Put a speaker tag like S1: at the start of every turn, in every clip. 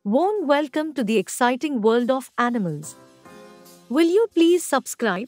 S1: Warm welcome to the exciting world of animals. Will you please subscribe?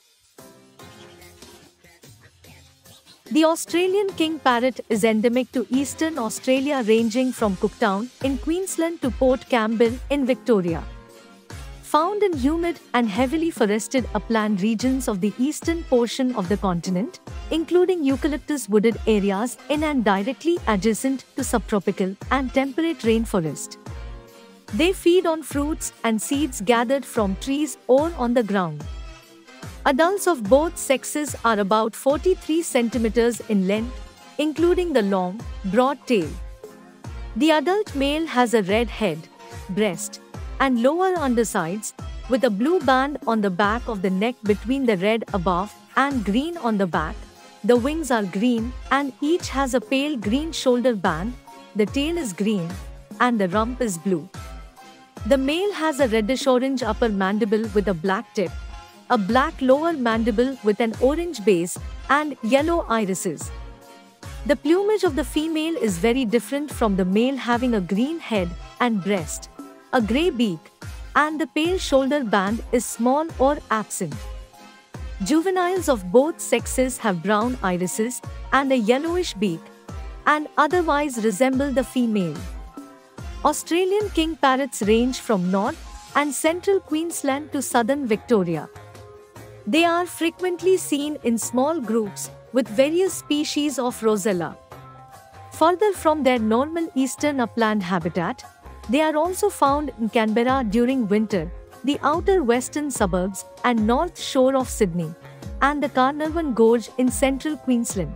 S1: The Australian king parrot is endemic to eastern Australia, ranging from Cooktown in Queensland to Port Campbell in Victoria. Found in humid and heavily forested upland regions of the eastern portion of the continent, including eucalyptus wooded areas in and directly adjacent to subtropical and temperate rainforest. They feed on fruits and seeds gathered from trees or on the ground. Adults of both sexes are about 43 centimeters in length, including the long, broad tail. The adult male has a red head, breast, and lower undersides, with a blue band on the back of the neck between the red above and green on the back. The wings are green and each has a pale green shoulder band. The tail is green and the rump is blue. The male has a reddish-orange upper mandible with a black tip, a black lower mandible with an orange base, and yellow irises. The plumage of the female is very different from the male, having a green head and breast, a grey beak, and the pale shoulder band is small or absent. Juveniles of both sexes have brown irises and a yellowish beak, and otherwise resemble the female. Australian king parrots range from north and central Queensland to southern Victoria. They are frequently seen in small groups with various species of Rosella. Further from their normal eastern upland habitat, they are also found in Canberra during winter, the outer western suburbs and north shore of Sydney, and the Carnarvon Gorge in central Queensland.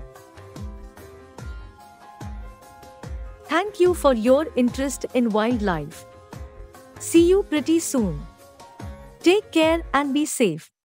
S1: Thank you for your interest in wildlife. See you pretty soon. Take care and be safe.